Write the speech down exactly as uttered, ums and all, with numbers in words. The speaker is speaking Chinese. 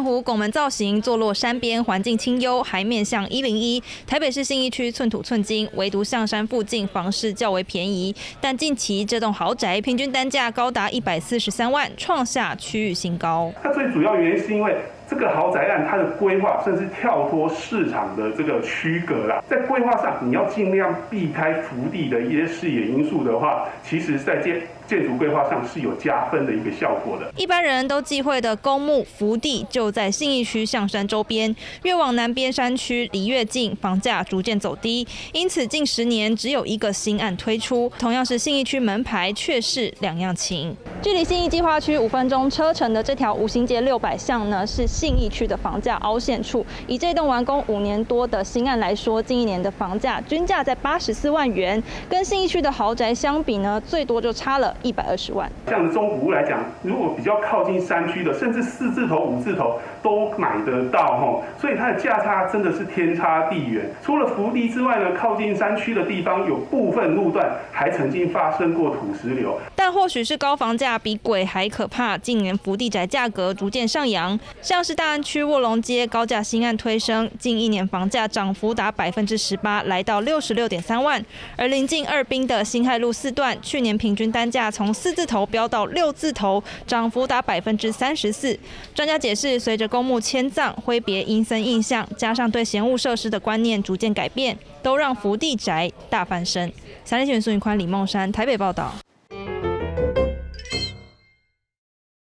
湖拱门造型，坐落山边，环境清幽，还面向一零一。台北市信义区寸土寸金，唯独象山附近房市较为便宜。但近期这栋豪宅平均单价高达一百四十三万，创下区域新高。 它最主要原因是因为这个豪宅案它的规划甚至跳脱市场的这个区隔啦，在规划上你要尽量避开幅地的一些视野因素的话，其实在建建筑规划上是有加分的一个效果的。 一般人都忌讳的公墓福地就在信义区象山周边，越往南边山区离越近，房价逐渐走低，因此近十年只有一个新案推出，同样是信义区门牌，却是两样情。距离信义计划区五分钟车程的这条五行街六百巷呢，是信义区的房价凹陷处。以这栋完工五年多的新案来说，近一年的房价均价在八十四万元，跟信义区的豪宅相比呢，最多就差了一百二十万。 像中古屋来讲，如果比较靠近山区的，甚至四字头、五字头都买得到吼，所以它的价差真的是天差地远。除了福地之外呢，靠近山区的地方有部分路段还曾经发生过土石流。 但或许是高房价比鬼还可怕，近年福地宅价格逐渐上扬，像是大安区卧龙街高价新案推升，近一年房价涨幅达百分之十八，来到六十六点三万。而临近二滨的辛亥路四段，去年平均单价从四字头飙到六字头，涨幅达百分之三十四。专家解释，随着公墓迁葬、挥别阴森印象，加上对嫌恶设施的观念逐渐改变，都让福地宅大翻身。三立新闻苏云宽、李梦山台北报道。